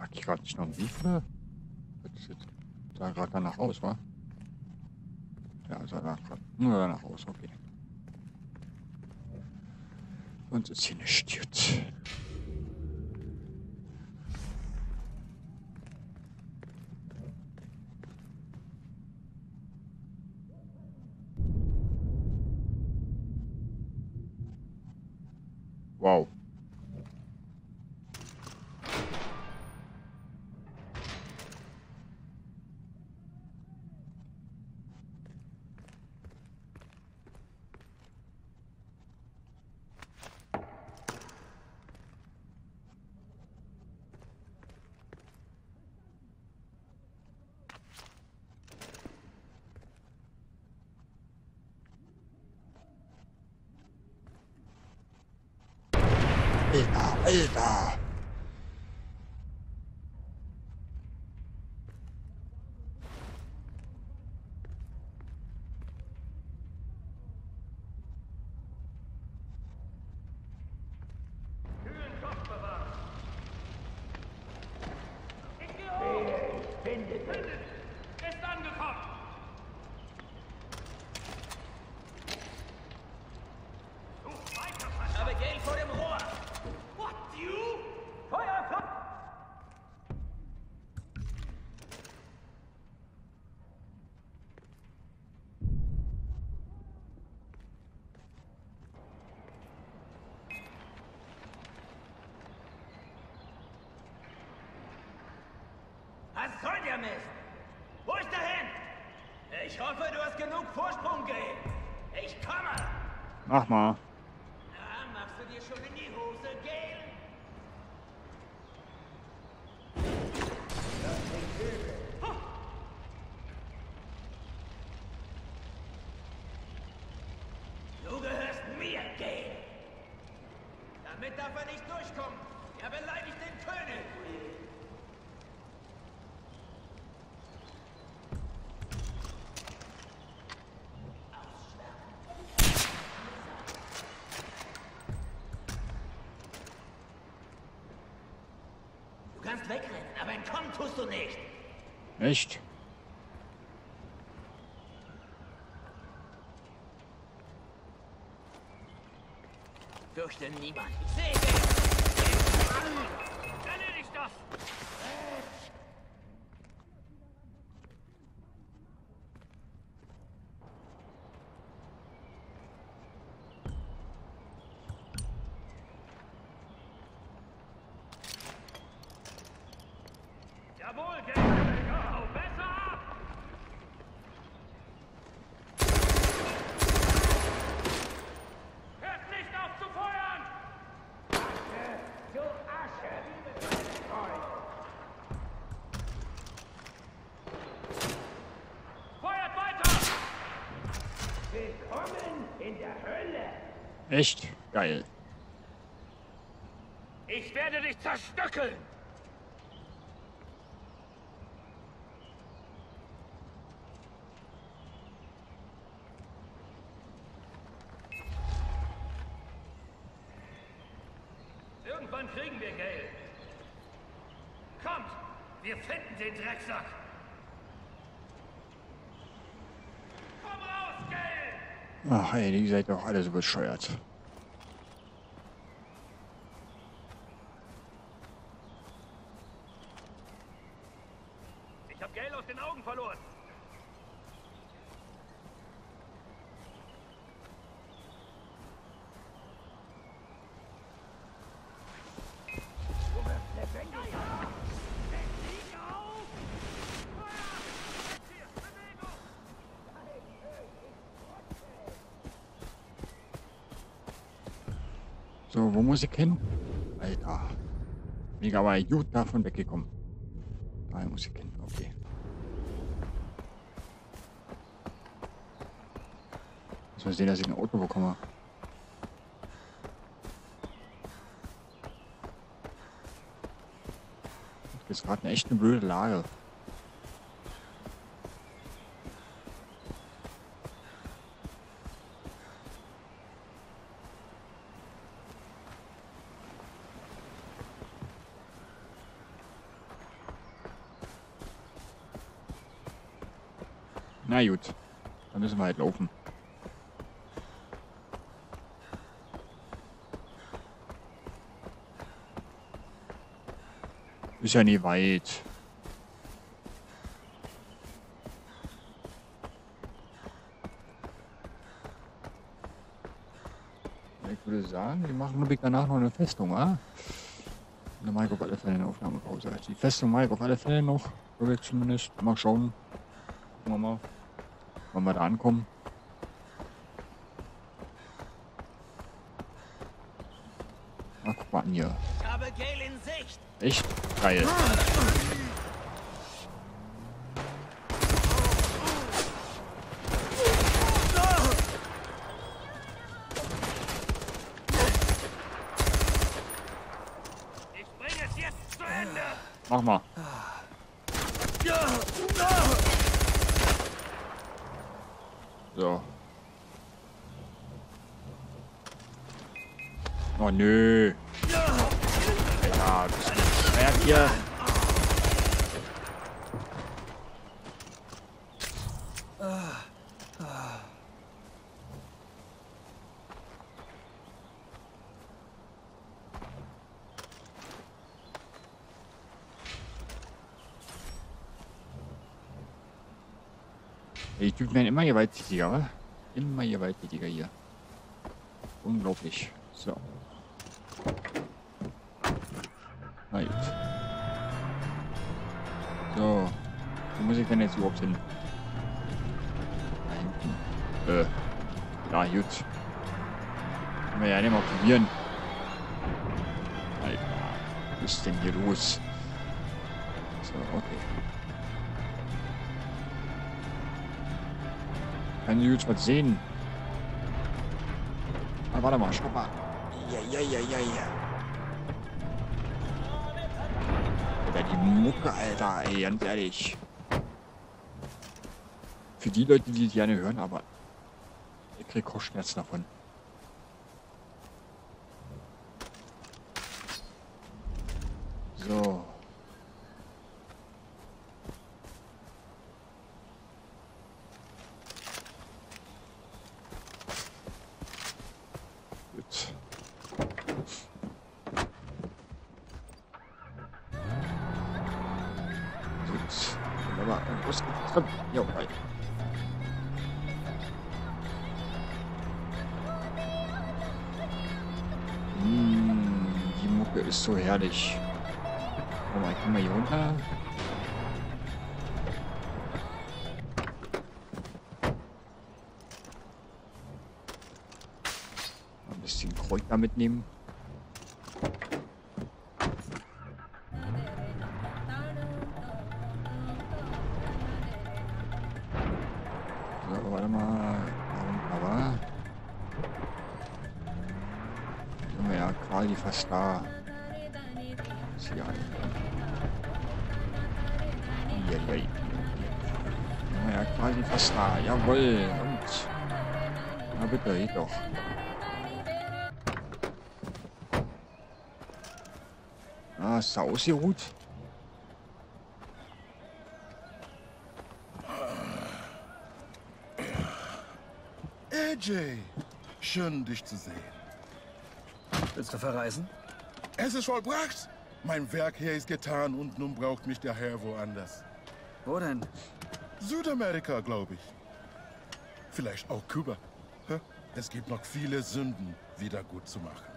Frag ich gerade nicht noch wie viele? Das sieht da gerade danach aus, wa? Ja, sah da gerade nur danach aus, okay. Sonst ist hier nichts jetzt. Wow. Alter, Alter! Ist angekommen! Ich habe Geld vor dem Rohr. What, you? Feuer! Was soll der Mist? Wo ist er hin? Ich hoffe, du hast genug Vorsprung, Gale. Ich komme. Mach mal. Na, machst du dir schon in die Hose, Gale? Du gehörst mir, Gale. Damit darf er nicht durchkommen. Er beleidigt den König. Du kannst wegrennen, aber entkommen tust du nicht. Echt? Fürchte niemand. Ich sehe dich. Erledigt das! Jawohl, Geld! Besser ab! Hört nicht auf zu feuern! Du Asche! Feuert weiter! Willkommen in der Hölle! Echt? Geil. Ich werde dich zerstückeln! Irgendwann kriegen wir Geld. Kommt, wir finden den Drecksack. Komm raus, Geld! Ach ey, die seid doch alle so bescheuert. Ich habe Geld aus den Augen verloren. So, wo muss ich hin? Alter. Bin ich aber gut davon weggekommen. Da muss ich hin, okay. Muss mal sehen, dass ich ein Auto bekomme. Das ist gerade eine echt eine blöde Lage. Na gut, dann müssen wir halt laufen. Ist ja nie weit. Ich würde sagen, wir machen glaube ich danach noch eine Festung, wa? Da mache ich auf alle Fälle eine Aufnahmepause. Die Festung mache ich auf alle Fälle noch, glaube ich zumindest. Mal schauen. Gucken wir mal, wann wir da ankommen. Ach, guck mal an hier. Ich habe Gale in Sicht. Echt geil. Ich bringe es jetzt zu Ende. Mach mal. So. Oh nö. Ja, das ist schwer hier. Die Typen werden immer gewalttätiger, wa? Immer gewalttätiger hier. Unglaublich. So. Na gut. So. Wo muss ich denn jetzt überhaupt hin? Da hinten. Ja, gut. Können wir ja nicht mal probieren. Alter. Was ist denn hier los? So, okay. Kann ich jetzt was sehen? Ah, warte mal, schau mal. Ja. Alter, die Mucke, Alter, ey, ganz ehrlich. Für die Leute, die gerne hören, aber ich krieg Kopfschmerzen davon. So. Gut. Gut. Wunderbar. Und los geht's. Komm. Jo, rein. Die Mucke ist so herrlich. Warte mal, ich komm mal hier runter. Ein bisschen Kräuter mitnehmen. So, warte mal. Aber sind wir ja quasi fast da. Ist hier an. Sind wir ja quasi fast da. Jawohl. Und. Na bitte, geht doch. Ah, ist da ausgeruht? AJ, schön dich zu sehen. Willst du verreisen? Es ist vollbracht. Mein Werk hier ist getan und nun braucht mich der Herr woanders. Wo denn? Südamerika, glaube ich. Vielleicht auch Kuba. Hä? Es gibt noch viele Sünden wieder gut zu machen.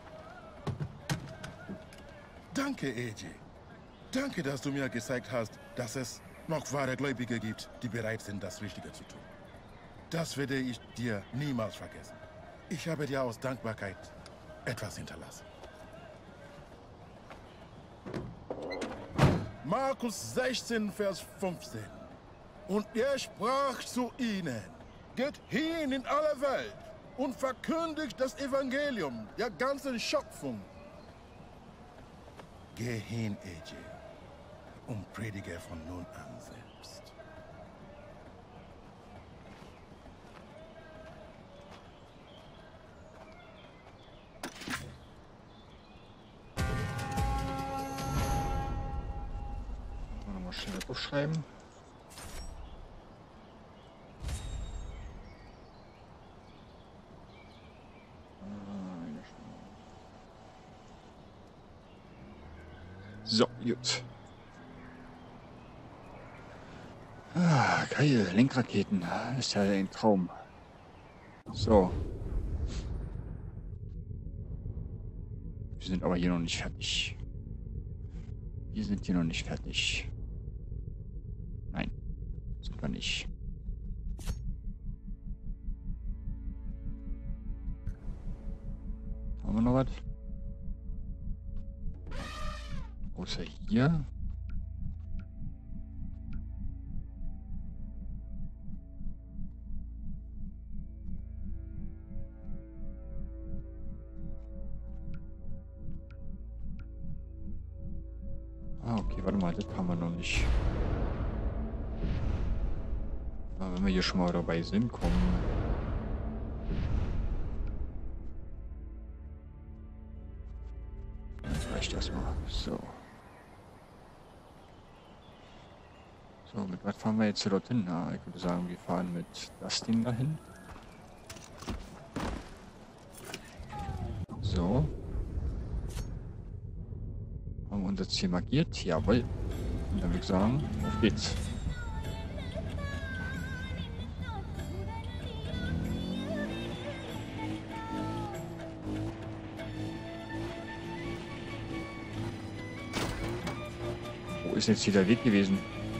Danke, AJ. Danke, dass du mir gezeigt hast, dass es noch wahre Gläubige gibt, die bereit sind, das Richtige zu tun. Das werde ich dir niemals vergessen. Ich habe dir aus Dankbarkeit etwas hinterlassen. Markus 16, Vers 15. Und er sprach zu ihnen: Geht hin in alle Welt und verkündigt das Evangelium der ganzen Schöpfung. Geh hin, AJ, und predige von nun an selbst. Nochmal schnell aufschreiben. So, gut. Ah, geil. Lenkraketen. Ist ja ein Traum. So. Wir sind aber hier noch nicht fertig. Wir sind hier noch nicht fertig. Nein, sind wir nicht. Haben wir noch was? Außer hier. Ah, okay, warte mal, das haben wir noch nicht. Aber wenn wir hier schon mal dabei sind, kommen. Das reicht erstmal. So. So, mit was fahren wir jetzt hier dorthin? Na, ich würde sagen, wir fahren mit das Ding dahin. So. Haben wir unser Ziel markiert? Jawohl. Und dann würde ich sagen, auf geht's. Wo ist jetzt hier der Weg gewesen?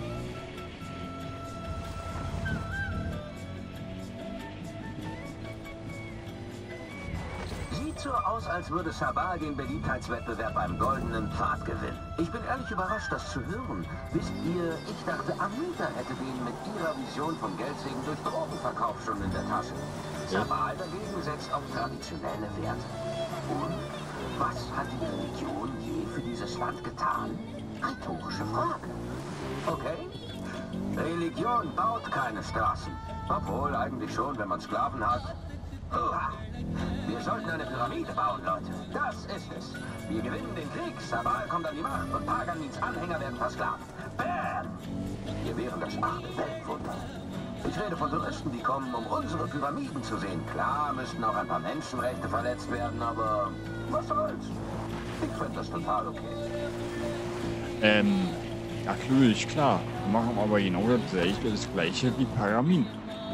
Sieht so aus, als würde Sabal den Beliebtheitswettbewerb beim Goldenen Pfad gewinnen. Ich bin ehrlich überrascht, das zu hören. Wisst ihr, ich dachte, Amrita hätte den mit ihrer Vision von Geldsegen durch Drogenverkauf schon in der Tasche. Sabal dagegen setzt auf traditionelle Werte. Und was hat die Religion je für dieses Land getan? Rhetorische Frage. Okay. Religion baut keine Straßen. Obwohl, eigentlich schon, wenn man Sklaven hat. Hurra! Wir sollten eine Pyramide bauen, Leute. Das ist es. Wir gewinnen den Krieg, Sabal kommt an die Macht und Paganins Anhänger werden versklavt. Bam! Wir wären das 8. Weltwunder. Ich rede von Touristen, die kommen, um unsere Pyramiden zu sehen. Klar müssten auch ein paar Menschenrechte verletzt werden, aber was soll's? Ich finde das total okay. Natürlich, klar. Wir machen aber genau das gleiche wie Paramin.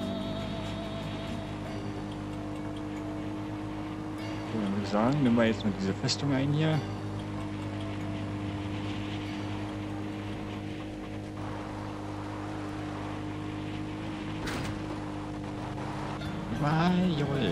So, dann würde ich sagen, nehmen wir jetzt mal diese Festung ein hier. Jawohl.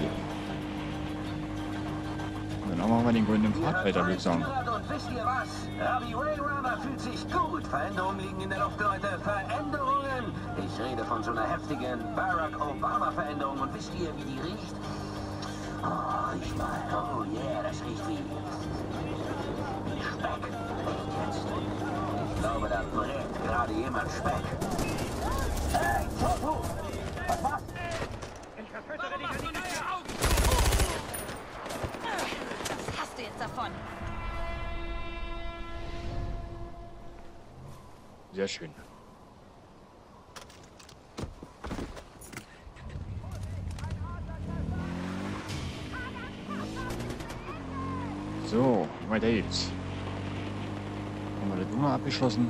Und dann machen wir den goldenen Pfad weiter, würde ich sagen. Und wisst ihr was? Ravi Rayrama fühlt sich gut. Veränderungen liegen in der Luft, Leute. Veränderungen! Ich rede von so einer heftigen Barack Obama-Veränderung. Und wisst ihr, wie die riecht? Oh, riech mal. Oh yeah, das riecht wie Speck. Echt jetzt? Ich glaube, da brät gerade jemand Speck. Hey, Tofu! Was machst du? Ich verfüttere dich an die Augen! Was hast du jetzt davon? Sehr schön. So, weiter geht's. Haben wir das Nummer abgeschlossen?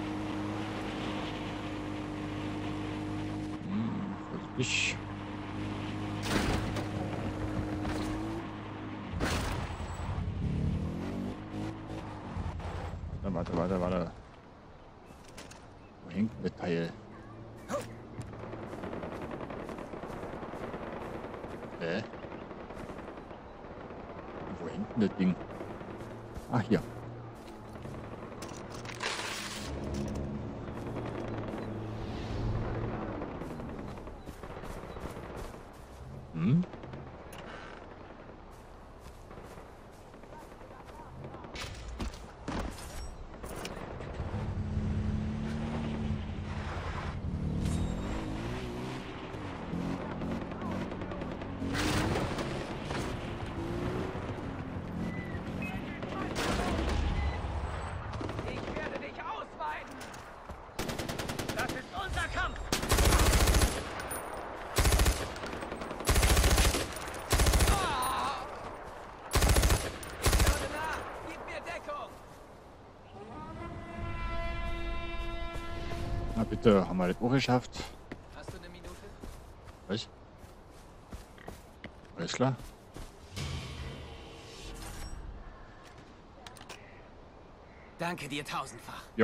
Vorsichtig. Warte. Wo hängt das Teil? Wo hängt denn das Ding? Ach, hier. Hm? Na bitte, haben wir das auch geschafft. Hast du eine Minute? Was? Alles klar. Danke dir tausendfach. Jo.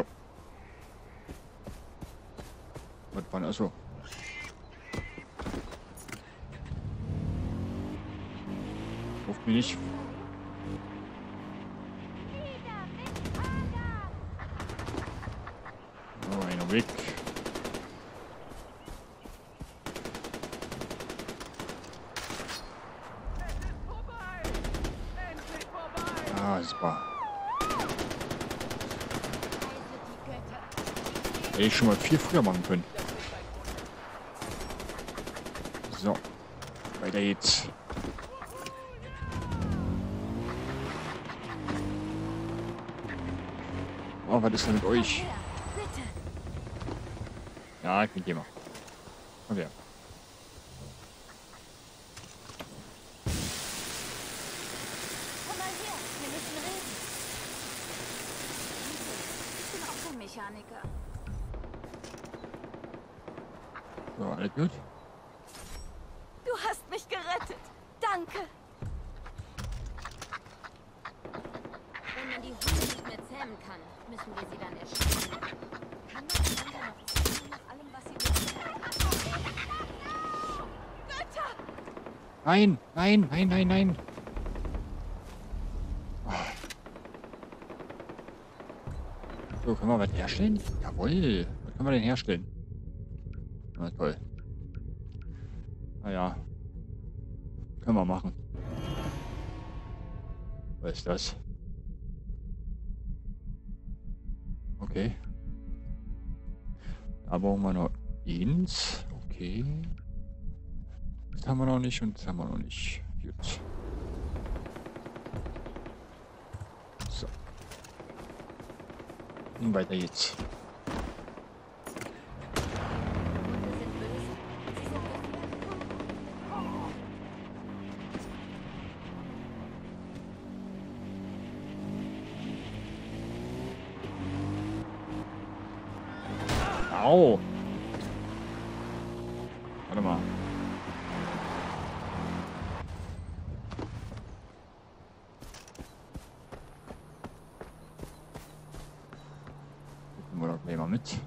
Was war denn also? Ruft mich nicht. So, einer weg. Ah, super. Hätte ich schon mal viel früher machen können. So. Weiter geht's. Oh, was ist denn mit euch? Ja, ich bin hier mal. Komm her. Komm mal her, wir müssen reden. Ich bin auch kein Mechaniker. So, alles gut? Du hast mich gerettet. Danke. Wenn man die Hunde nicht mehr zähmen kann, müssen wir sie dann erschießen. Kann man einander noch zähmen nach allem, was sie wissen? Götter! Nein, nein, nein, nein, nein. Oh. So, können wir was herstellen? Jawohl. Was können wir denn herstellen? Na toll. Naja. Können wir machen. Was ist das? Okay. Da brauchen wir noch eins. Okay. Das haben wir noch nicht und das haben wir noch nicht. Gut. So. Und weiter geht's. Hunde sind böse. Sie sind gefährlich. Au! Warte mal. Gucken wir doch gleich mal mit.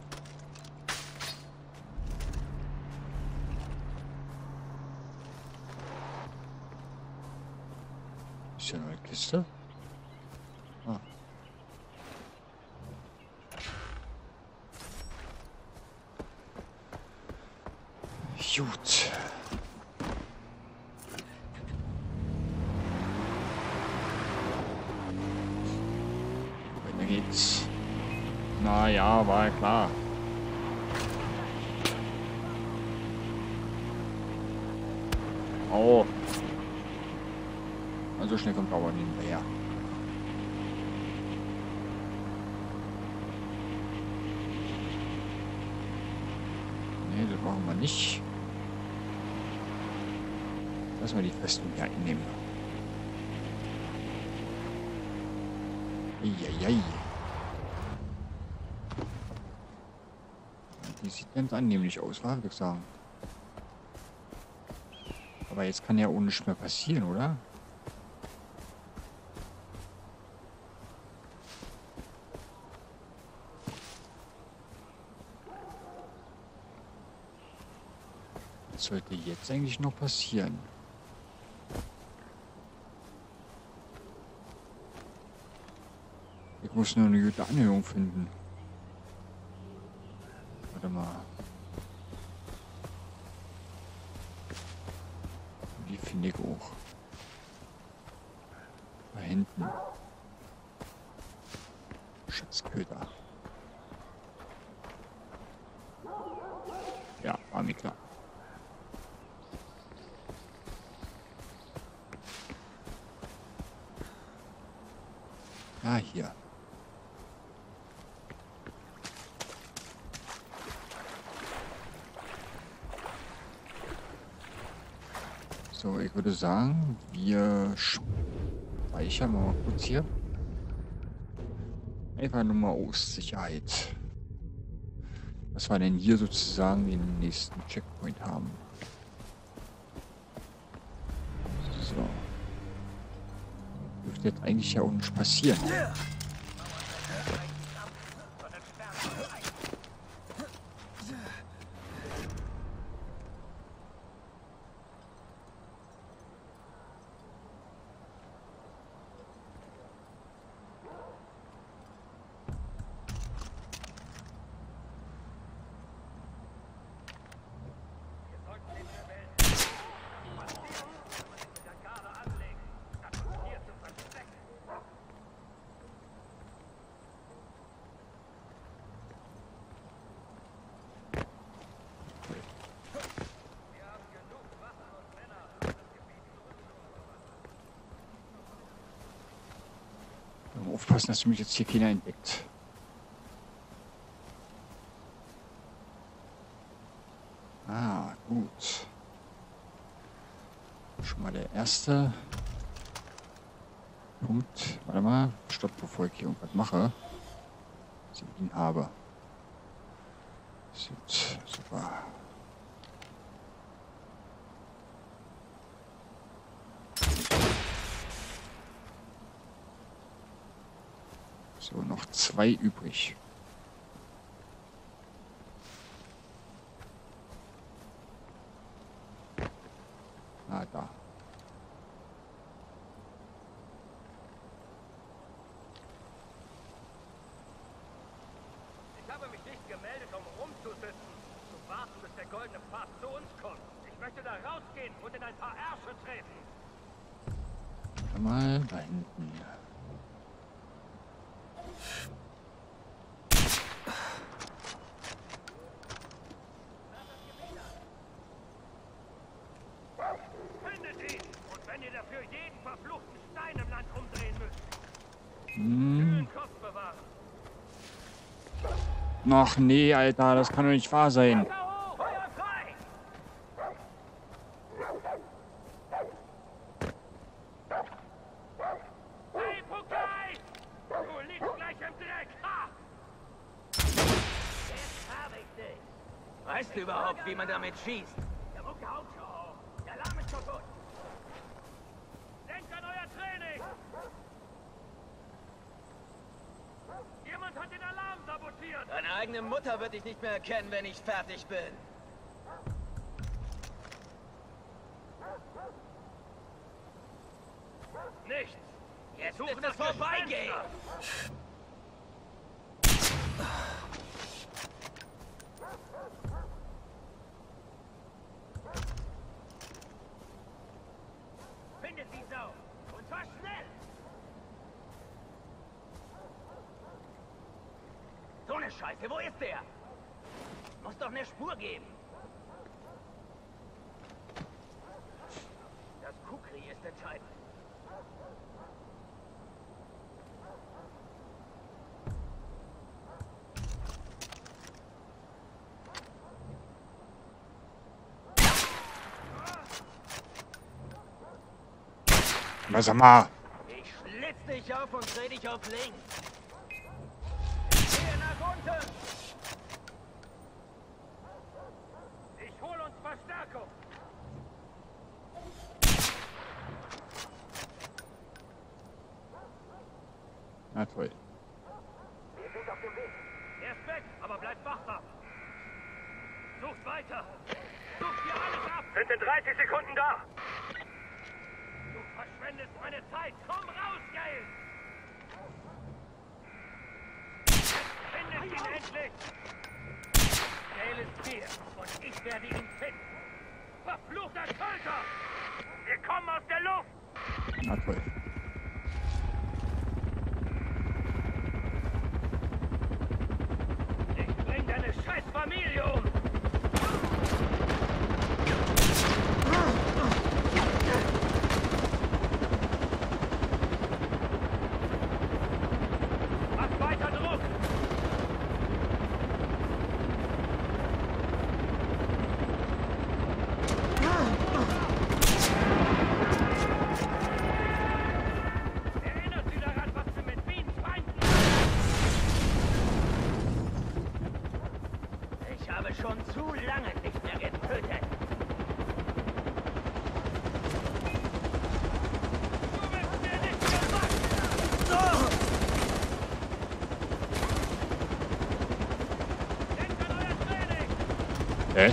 Ist hier noch eine Kiste? Ah. Gut. Weiter geht's. Na ja, war ja klar. Oh. Also schnell kommt aber nicht hinterher. Nee, das machen wir nicht. Lass mal die Festung hier einnehmen. Eieiei. Die sieht ganz annehmlich aus, würde ich sagen. Aber jetzt kann ja ohne nichts mehr passieren, oder? Was sollte jetzt eigentlich noch passieren? Ich muss nur eine gute Annäherung finden. Warte mal. Die finde ich auch. Da hinten. Schatzköder. Ja, war mir klar. Ah, hier. So, ich würde sagen, wir speichern mal kurz hier. Einfach nur mal aus Sicherheit. dass wir denn hier sozusagen den nächsten Checkpoint haben. So. Dürfte jetzt eigentlich ja auch nicht passieren. Aufpassen, dass mich jetzt hier keiner entdeckt. Ah, gut. Schon mal der erste Punkt. Warte mal, stopp, bevor ich hier irgendwas mache. Was ich ihn habe. Sieht super. So, noch 2 übrig. Ah, da. Ich habe mich nicht gemeldet, um rumzusitzen. Zu warten, bis der goldene Pfad zu uns kommt. Ich möchte da rausgehen und in ein paar Ärsche treten. Warte mal, da hinten. Findet ihn! Und wenn ihr dafür jeden verfluchten Stein im Land umdrehen müsst, Hm. den Kopf bewahren. Ach nee, Alter, das kann doch nicht wahr sein. K.O. Feuer frei! Hey, Pukai! Du liegst gleich im Dreck! Ha! Jetzt hab ich dich! Weißt du überhaupt, wie man damit schießt? Der Mucke haut schon hoch! Der Alarm ist kaputt! Denkt an euer Training! Jemand hat den Alarm sabotiert! Deine eigene Mutter wird dich nicht mehr erkennen, wenn ich fertig bin. Nichts! Jetzt Suche ist nach es vorbeigehen. Gespenster. Findet die Sau! Und zwar schnell! So eine Scheiße, wo ist der? Muss doch eine Spur geben. Das Kukri ist entscheidend. Na, sag mal. Ich schlitz dich auf und dreh dich auf links. Gehe nach unten! Ich hol uns Verstärkung! Na toll. Wir sind auf dem Weg. Er ist weg, aber bleibt wachsam! Sucht weiter! Sucht hier alles ab! Sind in 30 Sekunden da! Du verschwendest meine Zeit! Komm raus, Gale! Findet ihn endlich! Gale ist hier und ich werde ihn finden! Verfluchter Költer! Wir kommen aus der Luft! Na toll. Ich bring deine scheiß Familie um! Mach weiter Druck! habe schon zu lange nicht mehr getötet. Du bist mir nicht gewachsen! So! Denkt an euer Training! Hä?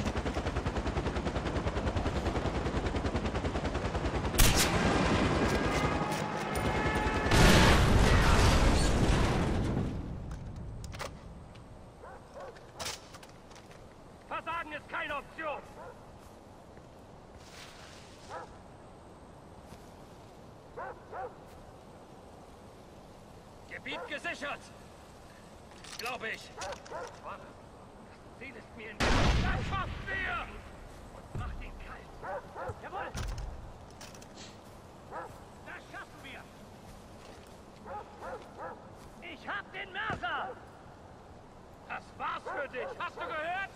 Versagen ist keine Option. Gebiet gesichert. Glaube ich. Warte. Das Ziel ist mir in der... Das schaffen wir! Und macht ihn kalt. Jawohl! Das schaffen wir! Ich hab den Mörser! Das war's für dich. Hast du gehört?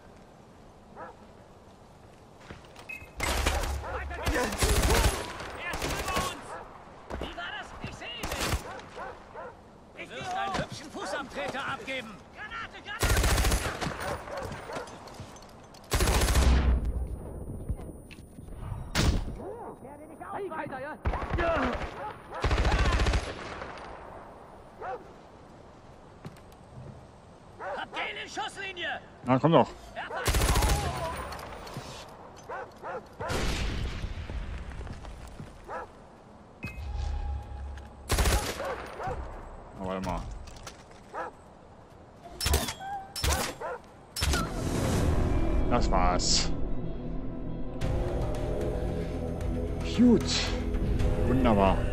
Weiter geht's! Er ist über uns! Wie war das? Ich sehe ihn nicht! Ich wirst einen hübschen Fußabtreter abgeben! Granate, Granate! Werde dich auf! Weiter, ja? Habt ihr ihn in Schusslinie? Na, komm doch. Na, warte mal. Das war's. Gut. Wunderbar.